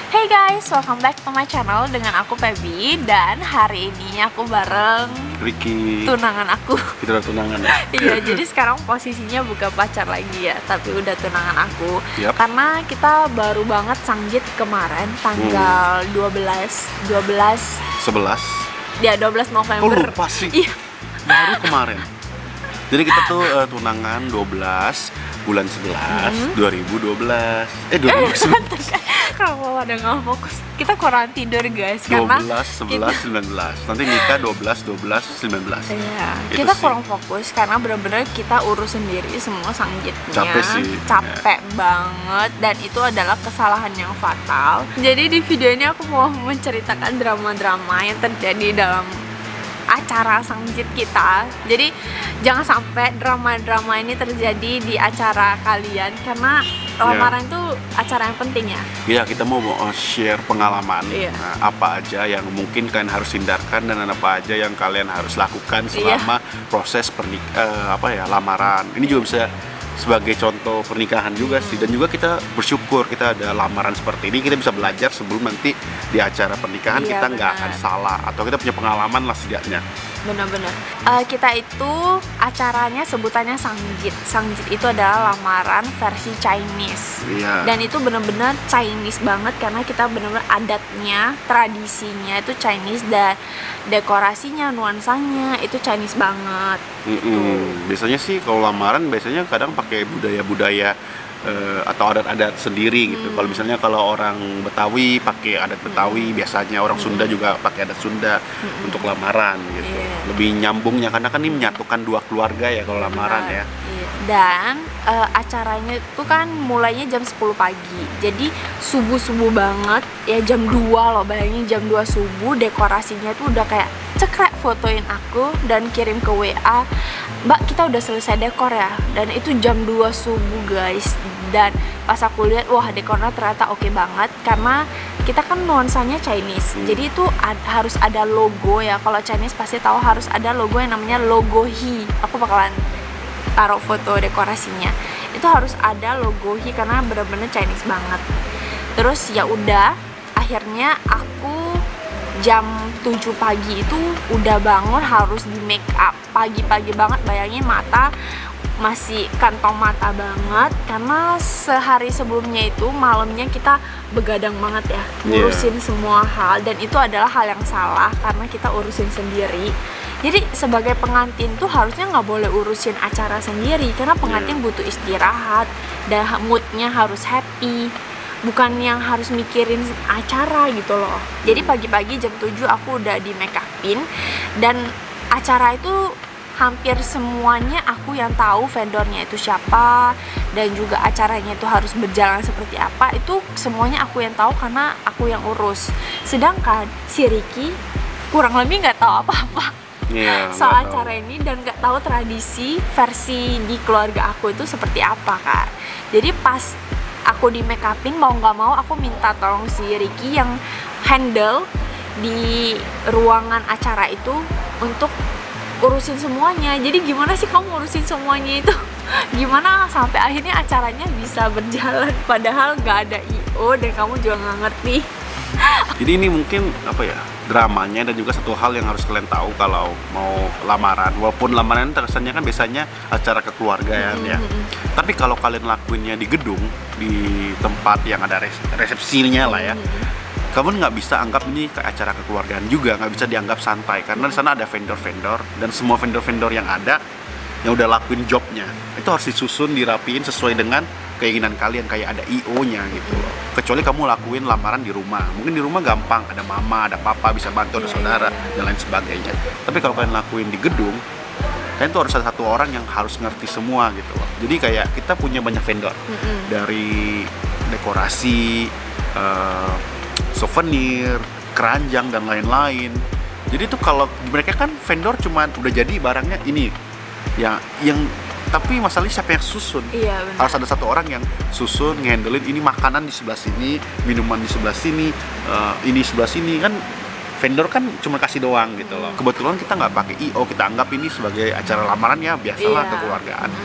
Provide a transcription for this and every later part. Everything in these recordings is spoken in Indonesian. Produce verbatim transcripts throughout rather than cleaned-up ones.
Hey guys, welcome back to my channel dengan aku Feby. Dan hari ini aku bareng Ricky, tunangan aku. kita udah tunangan ya? Iya, jadi sekarang posisinya bukan pacar lagi ya, tapi udah tunangan aku. Yep. Karena kita baru banget sanggit kemarin tanggal hmm. dua belas dua belas sebelas ya dua belas November. Oh lupa sih. Iya. Baru kemarin. Jadi kita tuh uh, tunangan dua belas bulan sebelas hmm. dua ribu dua belas. Eh dua ribu sebelas. Kalau ada nggak fokus, kita kurang tidur guys. dua belas, karena sebelas, kita... sembilan belas. Nanti nikah dua belas, dua belas, sembilan belas. Iya, itu kita sih. kurang fokus karena benar-benar kita urus sendiri semua sanggitnya. Capek sih. Capek ya. banget, dan itu adalah kesalahan yang fatal. Jadi di video ini aku mau menceritakan drama-drama yang terjadi dalam acara sanggit kita. Jadi jangan sampai drama-drama ini terjadi di acara kalian, karena lamaran itu yeah. acara yang penting ya. Iya, kita mau share pengalaman yeah. nah, apa aja yang mungkin kalian harus hindarkan dan apa aja yang kalian harus lakukan selama yeah. proses pernik uh, apa ya lamaran. Ini juga bisa sebagai contoh pernikahan juga sih, dan juga kita bersyukur kita ada lamaran seperti ini, kita bisa belajar sebelum nanti di acara pernikahan iya, kita nggak benar. akan salah, atau kita punya pengalaman lah setidaknya. Benar-benar. Uh, kita itu acaranya sebutannya sanggit. Sanggit itu adalah lamaran versi Chinese. Iya. Dan itu benar-benar Chinese banget karena kita benar-benar adatnya, tradisinya itu Chinese, dan dekorasinya, nuansanya itu Chinese banget. Gitu. Biasanya sih kalau lamaran biasanya kadang pakai budaya-budaya Uh, atau adat-adat sendiri gitu. Hmm. Kalau misalnya kalau orang Betawi pakai adat Betawi, hmm. biasanya orang Sunda hmm. juga pakai adat Sunda hmm. untuk lamaran gitu. Yeah. Lebih nyambungnya karena kan ini menyatukan dua keluarga ya kalau lamaran ya. Yeah. Dan uh, acaranya itu kan mulainya jam sepuluh pagi. Jadi subuh-subuh banget ya, jam dua loh, bayangin jam dua subuh dekorasinya tuh udah kayak cekrek, fotoin aku dan kirim ke W A, Mbak kita udah selesai dekor ya. Dan itu jam dua subuh guys. Dan pas aku lihat, wah dekornya ternyata oke banget, karena kita kan nuansanya Chinese. hmm. Jadi itu ad, harus ada logo ya. Kalau Chinese pasti tahu harus ada logo yang namanya logo Hi. Aku bakalan taruh foto dekorasinya. Itu harus ada logo Hi karena bener-bener Chinese banget. Terus ya udah, akhirnya aku jam tujuh pagi itu udah bangun, harus di make up pagi-pagi banget. Bayangin mata masih kantong mata banget, karena sehari sebelumnya itu malamnya kita begadang banget ya ngurusin yeah. semua hal, dan itu adalah hal yang salah karena kita urusin sendiri. Jadi sebagai pengantin tuh harusnya nggak boleh urusin acara sendiri, karena pengantin yeah. butuh istirahat dan moodnya harus happy, bukan yang harus mikirin acara gitu loh. Jadi pagi-pagi jam tujuh aku udah di make upin, dan acara itu hampir semuanya aku yang tahu vendornya itu siapa, dan juga acaranya itu harus berjalan seperti apa, itu semuanya aku yang tahu karena aku yang urus. Sedangkan si Ricky kurang lebih nggak tahu apa-apa yeah, soal acara ini, dan nggak tahu tradisi versi di keluarga aku itu seperti apa kan. Jadi pas aku di make upin, mau nggak mau aku minta tolong si Ricky yang handle di ruangan acara itu untuk urusin semuanya. Jadi gimana sih kamu urusin semuanya itu? Gimana sampai akhirnya acaranya bisa berjalan padahal nggak ada I O dan kamu juga nggak ngerti. Jadi ini mungkin apa ya, dramanya, dan juga satu hal yang harus kalian tahu kalau mau lamaran. Walaupun lamaran terkesannya kan biasanya acara kekeluargaan mm-hmm. ya. Tapi kalau kalian lakuinnya di gedung, di tempat yang ada res- resepsinya lah ya, mm-hmm. kamu nggak bisa anggap ini ke acara kekeluargaan juga, nggak bisa dianggap santai, karena di sana ada vendor-vendor, dan semua vendor-vendor yang ada yang udah lakuin jobnya itu harus disusun, dirapiin sesuai dengan keinginan kalian, kayak ada I O-nya gitu loh. Kecuali kamu lakuin lamaran di rumah, mungkin di rumah gampang, ada mama, ada papa bisa bantu, ada saudara dan lain sebagainya. Tapi kalau kalian lakuin di gedung, kalian tuh harus ada satu orang yang harus ngerti semua gitu loh. Jadi kayak kita punya banyak vendor, mm-hmm. dari dekorasi, uh, souvenir, keranjang dan lain-lain. Jadi tuh kalau mereka kan vendor cuma udah jadi barangnya ini, ya yang tapi masalahnya siapa yang susun? Iya, benar. Harus ada satu orang yang susun, ngandelin ini makanan di sebelah sini, minuman di sebelah sini, uh, ini sebelah sini kan. Vendor kan cuma kasih doang gitu loh. Kebetulan kita nggak pakai I O, kita anggap ini sebagai acara lamaran ya biasalah, iya. kekeluargaan. Hmm.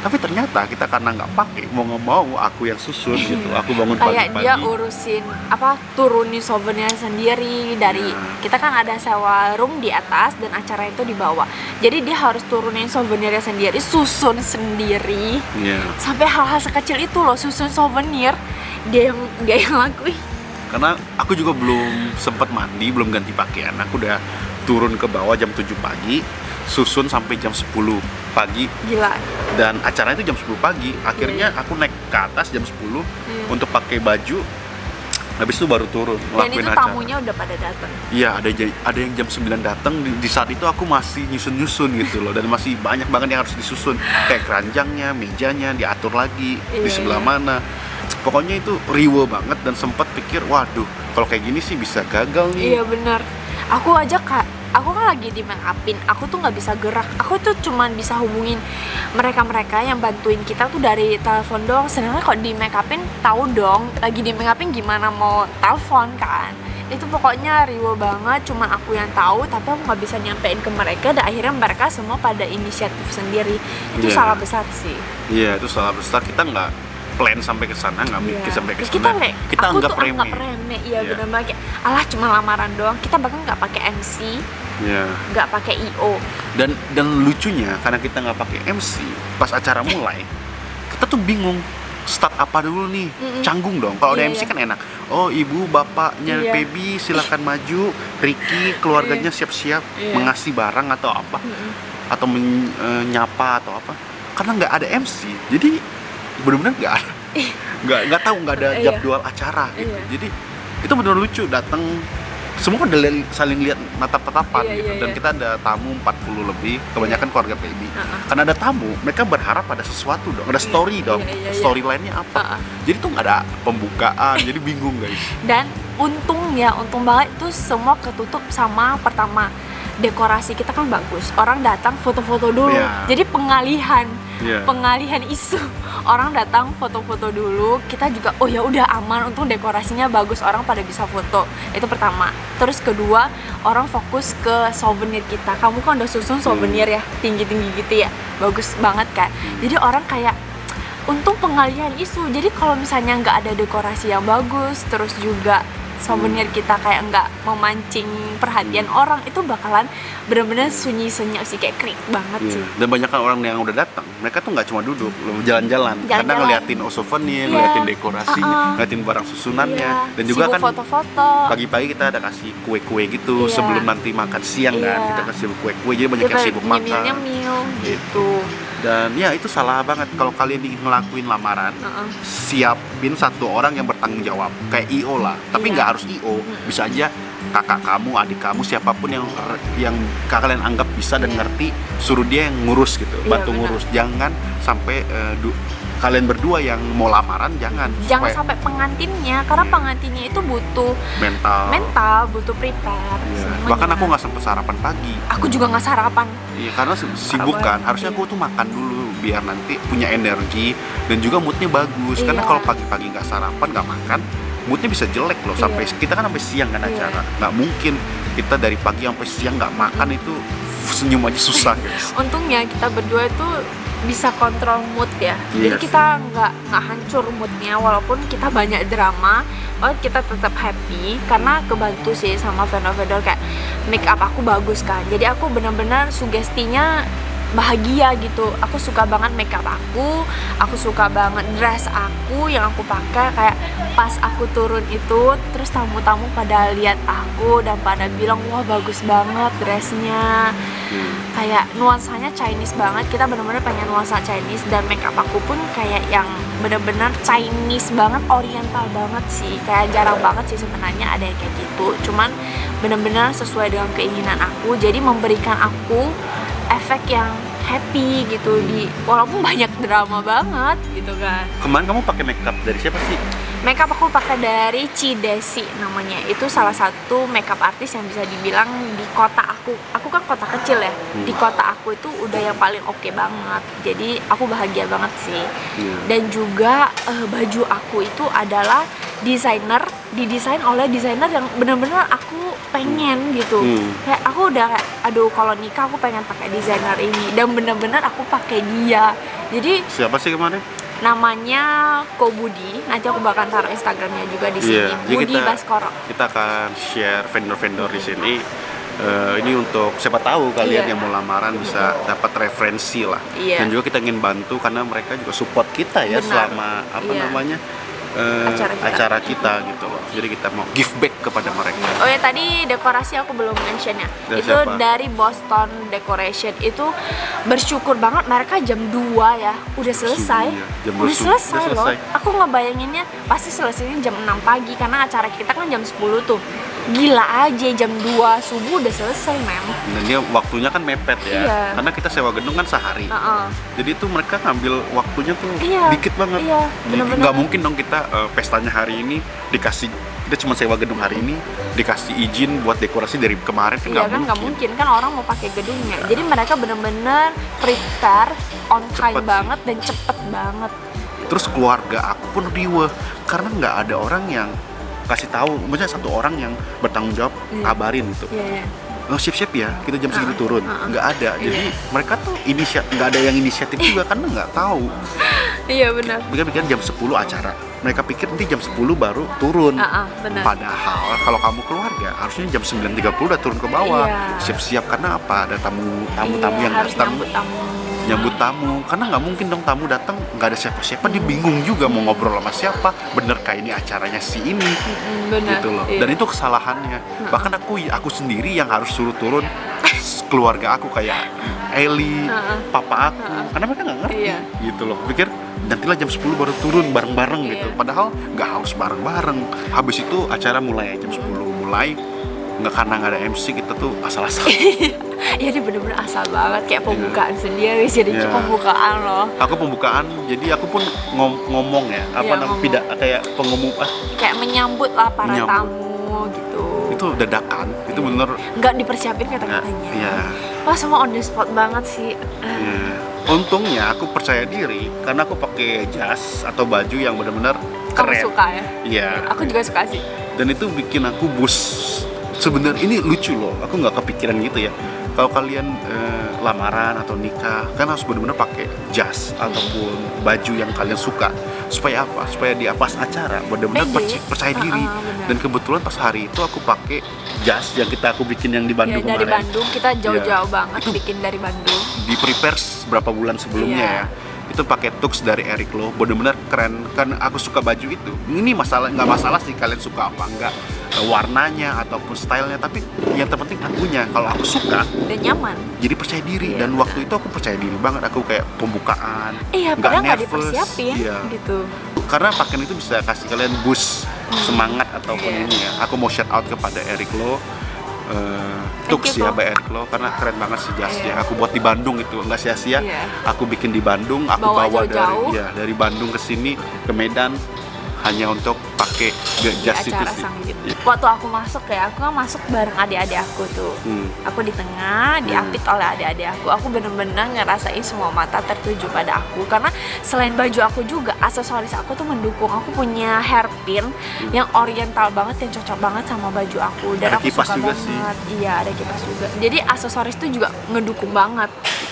Tapi ternyata kita karena nggak pakai, mau nggak mau aku yang susun gitu. Aku bangun kayak pagi-pagi. dia urusin apa turunin souvenir sendiri dari Iya. kita kan ada sewa room di atas dan acara itu di bawah. Jadi dia harus turunin souvenirnya sendiri, susun sendiri. Iya. Sampai hal-hal sekecil itu loh, susun souvenir dia yang dia yang lakuin. Karena aku juga belum sempat mandi, belum ganti pakaian. Aku udah turun ke bawah jam tujuh pagi, susun sampai jam sepuluh pagi. Gila. Dan acaranya itu jam sepuluh pagi. Akhirnya aku naik ke atas jam sepuluh Iya. untuk pakai baju. Habis itu baru turun Dan ngelakuin itu acara. tamunya udah pada datang. Iya, ada ja- ada yang jam sembilan datang. Di, di saat itu aku masih nyusun-nyusun gitu loh, dan masih banyak banget yang harus disusun. Kayak keranjangnya, mejanya diatur lagi di Iya, sebelah iya. mana. Pokoknya itu riwe banget dan sempat pikir, waduh, kalau kayak gini sih bisa gagal nih. Iya benar. Aku aja kak, aku kan lagi di make upin, aku tuh nggak bisa gerak. Aku tuh cuman bisa hubungin mereka-mereka yang bantuin kita tuh dari telepon doang. Sedangkan kok di make upin tahu dong, lagi di make upin gimana mau telepon kan. Itu pokoknya riwe banget, cuman aku yang tahu, tapi aku nggak bisa nyampein ke mereka. Dan akhirnya mereka semua pada inisiatif sendiri. Itu Iya. salah besar sih. Iya, itu salah besar. Kita nggak plan sampai ke sana, nggak mikir Iya. sampai ke Terus sana. kita kayak, Kita aku anggap tuh remeh. anggap remeh. Iya, Iya. benar banget kayak alah cuma lamaran doang. Kita bahkan nggak pakai M C, Iya. nggak pakai I O. Dan dan lucunya karena kita nggak pakai M C, pas acara mulai, kita tuh bingung start apa dulu nih. Mm-mm. Canggung dong. Kalau ada Iya, M C iya. kan enak. Oh, ibu, bapaknya Iya. Pebi silakan maju. Ricky, keluarganya siap-siap Iya. mengasih barang atau apa, Mm-mm. atau menyapa atau apa. Karena nggak ada M C, jadi benar-benar nggak ada, nggak nggak tahu, nggak ada Iya. jadwal acara gitu. Iya. Jadi itu benar lucu, datang semua udah li- saling lihat natap-natapan Iya, gitu. iya, Dan iya. kita ada tamu empat puluh lebih, kebanyakan keluarga Pebi. Uh-uh. Karena ada tamu, mereka berharap ada sesuatu dong, ada story Iya, dong. iya, iya, iya. Storyline-nya apa? Uh-uh. Jadi tuh nggak ada pembukaan, jadi bingung guys. Dan untungnya, untung banget itu semua ketutup sama pertama dekorasi kita kan bagus. Orang datang foto-foto dulu. Iya. Jadi pengalihan, Iya. pengalihan isu. Orang datang foto-foto dulu. Kita juga oh ya udah aman, untung dekorasinya bagus, orang pada bisa foto. Itu pertama. Terus kedua, orang fokus ke souvenir kita. Kamu kan udah susun souvenir ya, tinggi-tinggi gitu ya. Bagus banget kan. Jadi orang kayak untung pengalihan isu. Jadi kalau misalnya nggak ada dekorasi yang bagus, terus juga souvenir kita kayak nggak memancing perhatian orang, itu bakalan bener-bener sunyi senyap sih, kayak krik banget Iya. sih. Dan banyak kan orang yang udah datang, mereka tuh nggak cuma duduk, jalan-jalan. Kadang Jalan-jalan. ngeliatin oh, souvenir, Iya. ngeliatin dekorasinya, Uh-uh. ngeliatin barang susunannya, Iya. dan juga Sibuk kan foto-foto. pagi-pagi kita ada kasih kue-kue gitu Iya. sebelum nanti makan siang kan, Iya. kita kasih kue-kue, jadi banyak yang sibuk makan. Nyemil-nyemil gitu. Dan ya itu salah banget kalau kalian ingin ngelakuin lamaran, Uh-uh. siapin satu orang yang bertanggung jawab, kayak I O lah. Tapi Iya. nggak harus I O, bisa aja kakak kamu, adik kamu, siapapun yang yang kalian anggap bisa dan Iya. ngerti, suruh dia yang ngurus gitu, Iya, bantu benar. ngurus. Jangan sampai eh, du- kalian berdua yang mau lamaran, jangan. Jangan Supaya sampai pengantinnya, karena Iya. pengantinnya itu butuh mental. mental, butuh prepare. Iya. semuanya. Bahkan aku nggak sempet sarapan pagi. Aku juga nggak sarapan. Iya, karena si- sibuk kan. banget, Harusnya iya. aku tuh makan dulu biar nanti punya energi dan juga moodnya bagus. Karena Iya. kalau pagi-pagi nggak sarapan, nggak makan, moodnya bisa jelek loh. Sampai Iya. kita kan sampai siang kan Iya. acara. Nggak mungkin kita dari pagi sampai siang nggak makan, itu senyum aja susah guys. Untungnya kita berdua itu bisa kontrol mood ya. Jadi Iya kita nggak nggak hancur moodnya, walaupun kita banyak drama, oh kita tetap happy karena kebantu sih sama vendor-vendor kayak make up aku bagus kan. Jadi aku benar-benar sugestinya bahagia gitu. Aku suka banget make up aku, aku suka banget dress aku yang aku pakai. Kayak pas aku turun itu, terus tamu-tamu pada lihat aku dan pada bilang wah bagus banget dressnya. Hmm. Kayak nuansanya Chinese banget. Kita bener-bener pengen nuansa Chinese, dan makeup aku pun kayak yang bener-bener Chinese banget, oriental banget sih. Kayak jarang banget sih sebenarnya ada yang kayak gitu. Cuman bener-bener sesuai dengan keinginan aku. Jadi memberikan aku efek yang happy gitu di walaupun banyak drama banget gitu kan. Kemarin kamu pakai makeup dari siapa sih? Makeup aku pakai dari Cidesi namanya. Itu salah satu makeup artis yang bisa dibilang di kota aku. Aku kan kota kecil ya. Hmm. Di kota aku itu udah yang paling oke banget. Jadi aku bahagia banget sih. Iya. Dan juga eh, baju aku itu adalah desainer, didesain oleh desainer yang bener-bener aku pengen gitu. Hmm. Kayak aku udah kayak aduh kalau nikah aku pengen pakai desainer ini, dan bener-bener aku pakai dia. Jadi siapa sih kemarin? Namanya Ko Budi, nanti aku bakal taruh Instagramnya juga di sini. Yeah. Budi kita, Baskoro. Kita akan share vendor-vendor di sini. Uh, ini untuk siapa tahu kalian yeah. yang mau lamaran bisa dapat referensi lah. Yeah. Dan juga kita ingin bantu karena mereka juga support kita ya. Benar. Selama apa yeah. namanya uh, acara, kita. acara kita gitu loh. Jadi kita mau give back kepada mereka. Oh ya, tadi dekorasi aku belum mention ya. Dari itu siapa? Dari Boston Decoration. Itu bersyukur banget mereka jam dua ya udah selesai. Iya, jam udah selesai, udah loh. selesai. Aku ngebayanginnya pasti selesainya jam enam pagi karena acara kita kan jam sepuluh tuh. Gila aja, jam dua subuh udah selesai, Mem. Dan dia waktunya kan mepet ya. Iya. Karena kita sewa gedung kan sehari. Uh-uh. Jadi itu mereka ngambil waktunya tuh iya. dikit banget. Iya, bener-bener. Nggak mungkin dong kita uh, pestanya hari ini dikasih, kita cuma sewa gedung hari ini, dikasih izin buat dekorasi dari kemarin kan nggak iya, kan mungkin. nggak mungkin kan orang mau pakai gedungnya. Jadi mereka bener-bener prepare on time Cepet banget sih. dan cepet banget. Terus keluarga aku pun riweh karena nggak ada orang yang kasih tahu, maksudnya satu orang yang bertanggung jawab iya. kabarin gitu. Iya, iya. Oh, siap-siap ya, kita jam segini uh, turun. uh, uh. Nggak ada. Jadi Iya. mereka tuh inisiatif, nggak ada yang inisiatif juga karena nggak tahu. Iya benar. Mereka pikir jam sepuluh acara. Mereka pikir nanti jam sepuluh baru turun. Uh, uh, benar. Padahal kalau kamu keluarga harusnya jam sembilan tiga puluh udah turun ke bawah. Iya. Siap-siap karena apa? Ada tamu tamu-tamu iya, yang harus datang. nyambut tamu. Nyambut tamu, karena nggak mungkin dong tamu datang nggak ada siapa-siapa, dia bingung juga mau ngobrol sama siapa, bener kayak ini acaranya si ini, Mm, benar. gitu loh. Iya. Dan itu kesalahannya. Bahkan aku aku sendiri yang harus suruh turun keluarga aku kayak Eli, Uh-uh. papa aku, Uh-uh. karena mereka nggak ngerti, Iya. gitu loh. Pikir nantilah jam sepuluh baru turun bareng-bareng Iya. gitu. Padahal nggak harus bareng-bareng. Habis itu acara mulai jam sepuluh mulai. Nggak, karena nggak ada M C kita tuh asal-asal. Iya, dia bener-bener asal banget kayak pembukaan sendiri, jadi Iya. pembukaan loh. Aku pembukaan, jadi aku pun ngom- ngomong ya, apa Iya, namanya, ngomong. pidak kayak pengumum, ah, Kayak menyambut lah para Menyambut. tamu gitu. itu dadakan, itu bener. Nggak dipersiapin Ya, kata-katanya. iya, Wah, semua on the spot banget sih. iya. Untungnya aku percaya diri karena aku pakai jas atau baju yang benar-benar Kamu keren. suka ya? Iya. Aku juga suka sih. Dan itu bikin aku boost. Sebenarnya ini lucu loh, aku nggak kepikiran gitu ya. Kalau kalian eh, lamaran atau nikah, kan harus benar-benar pakai jas ataupun baju yang kalian suka. Supaya apa? Supaya di pas acara benar-benar Pede. perci- percaya diri. Uh-uh, benar. Dan kebetulan pas hari itu aku pakai jas yang kita aku bikin yang di Bandung Ya, dari kemarin. Bandung kita jauh-jauh Iya. banget bikin dari Bandung. Di prepare berapa bulan sebelumnya Iya. ya. Itu pakai tux dari Eric Loh, benar-benar keren. Kan aku suka baju itu. Ini masalah nggak masalah sih kalian suka apa enggak, warnanya ataupun stylenya, tapi yang terpenting akunya. Kalau aku suka, Dan nyaman. jadi percaya diri. Iya, Dan waktu itu aku percaya diri banget. Aku kayak pembukaan, Iya, nggak padahal nggak nervous. dipersiapin Iya. gitu. Karena pakaian itu bisa kasih kalian boost semangat ataupun Iya. ini ya. Aku mau shout out kepada Eric Loh, uh, Tux Thank you, ya, Ko. by Eric Loh, karena keren banget sih jasnya. Iya. Aku buat di Bandung itu nggak sia-sia. Iya. Aku bikin di Bandung, aku Bawa bawa, jauh-jauh. dari ya dari Bandung ke sini ke Medan hanya untuk pakai ge- Di jas itu acara sih. sang gitu. Iya. Waktu aku masuk ya, aku kan masuk bareng adik-adik aku tuh. Hmm. Aku di tengah, diapit oleh adik-adik aku. Aku bener-bener ngerasain semua mata tertuju pada aku. Karena selain baju aku juga, aksesoris aku tuh mendukung. Aku punya hairpin yang oriental banget, yang cocok banget sama baju aku. Dan Ada aku kipas suka juga banget. sih. Iya, ada kipas juga. Jadi aksesoris tuh juga ngedukung banget.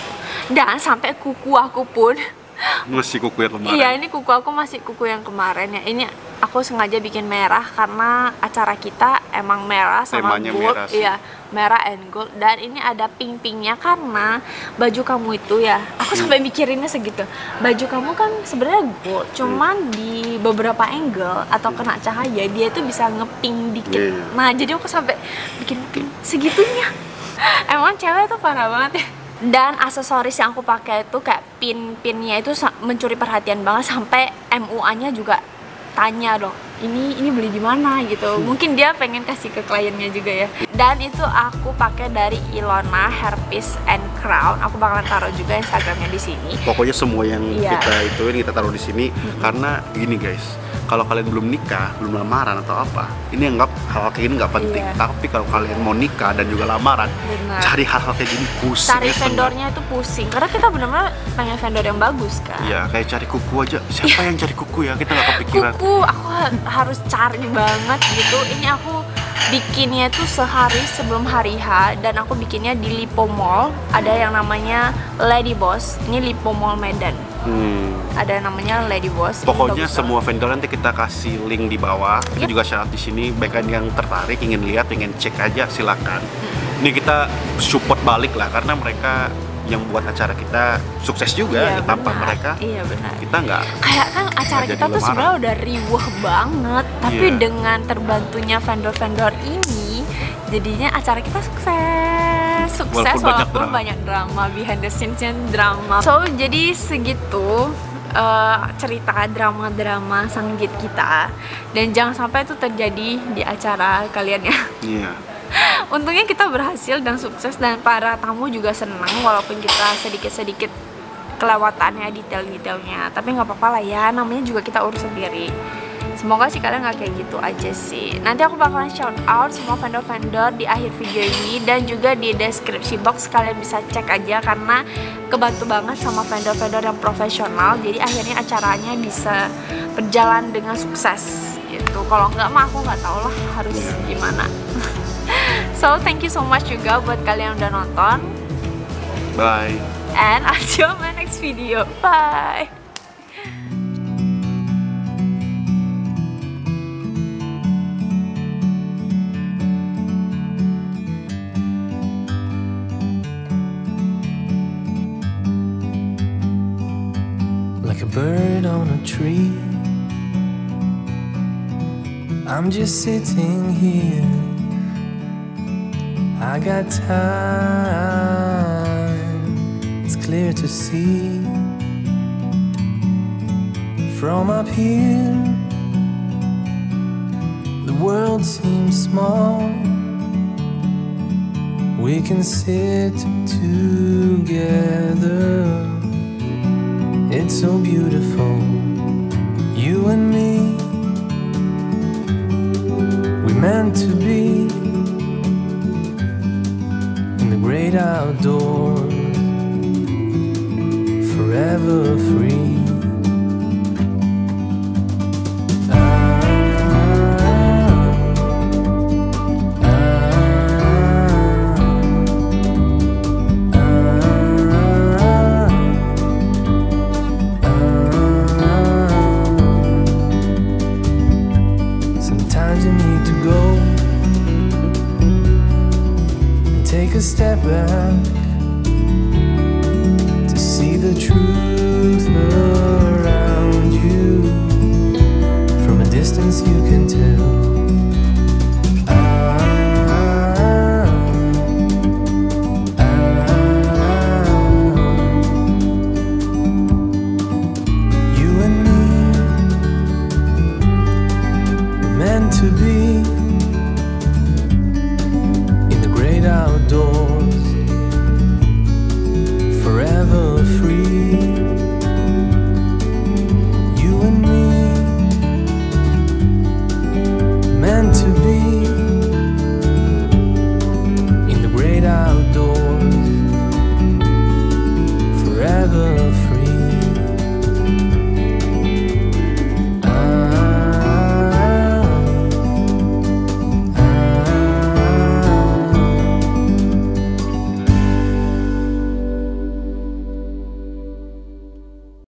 Dan sampai kuku aku pun Masih kuku yang kemarin. iya, ini kuku aku masih kuku yang kemarin ya. Ini aku sengaja bikin merah karena acara kita emang merah sama Temanya gold. merah sih. Iya, merah and gold. Dan ini ada pink-pinknya karena baju kamu itu ya. Aku sampai mikirinnya segitu. Baju kamu kan sebenarnya gold, cuman di beberapa angle atau kena cahaya dia itu bisa ngepink dikit. Iya. Nah, jadi aku sampai bikin pink segitunya. Emang cewek tuh parah banget ya. Dan aksesoris yang aku pakai itu kayak pin-pinnya itu sa- mencuri perhatian banget, sampai M U A-nya juga tanya dong, ini ini beli di mana gitu. Mungkin dia pengen kasih ke kliennya juga ya. Dan itu aku pakai dari Ilona Hairpiece and Crown. Aku bakalan taruh juga Instagramnya di sini. Pokoknya semua yang Iya. kita ituin kita taruh di sini karena gini guys. Kalau kalian belum nikah, belum lamaran atau apa, ini anggap hal-hal kayak gini nggak penting. Iya. Tapi kalau kalian mau nikah dan juga lamaran, Benar. cari hal-hal kayak gini pusing. Cari ya, vendornya itu pusing karena kita benar-benar pengen vendor yang bagus kan. Iya, kayak cari kuku aja. Siapa yang cari kuku ya? Kita nggak kepikiran. Kuku aku ha- harus cari banget gitu. Ini aku bikinnya itu sehari sebelum hari H, dan aku bikinnya di Lipo Mall. Ada yang namanya Lady Boss. Ini Lipo Mall Medan. Hmm. Ada yang namanya Lady Boss. Pokoknya semua vendor nanti kita kasih link di bawah. Kita yep. juga share di sini. Baikkan yang tertarik, ingin lihat, ingin cek aja, silakan. Hmm. Ini kita support balik lah, karena mereka yang buat acara kita sukses juga. Iya, tanpa benar. mereka iya, benar. kita nggak kayak kan acara kita tuh sebenarnya udah riuh banget, tapi yeah. dengan terbantunya vendor-vendor ini jadinya acara kita sukses sukses walaupun, walaupun banyak, drama. banyak drama behind the scenes-nya drama. So jadi segitu uh, cerita drama-drama Sanggit kita, dan jangan sampai itu terjadi di acara kalian ya. Iya. Yeah. Untungnya kita berhasil dan sukses, dan para tamu juga senang walaupun kita sedikit-sedikit kelewatannya detail-detailnya, tapi nggak apa-apa lah ya, namanya juga kita urus sendiri. Semoga sih kalian nggak kayak gitu aja sih. Nanti aku bakalan shout out semua vendor-vendor di akhir video ini, dan juga di deskripsi box kalian bisa cek aja, karena kebantu banget sama vendor-vendor yang profesional, jadi akhirnya acaranya bisa berjalan dengan sukses gitu. Kalau nggak mah aku nggak tahu lah harus gimana. So thank you so much juga buat kalian yang udah nonton. Bye. And I'll see you on my next video. Bye. Like a bird on a tree, I'm just sitting here. I got time, it's clear to see. From up here, the world seems small. We can sit together, it's so beautiful, you and me. We meant to be great outdoors, forever free. Sometimes you need to go, take a step back to see the truth around you. From a distance you can tell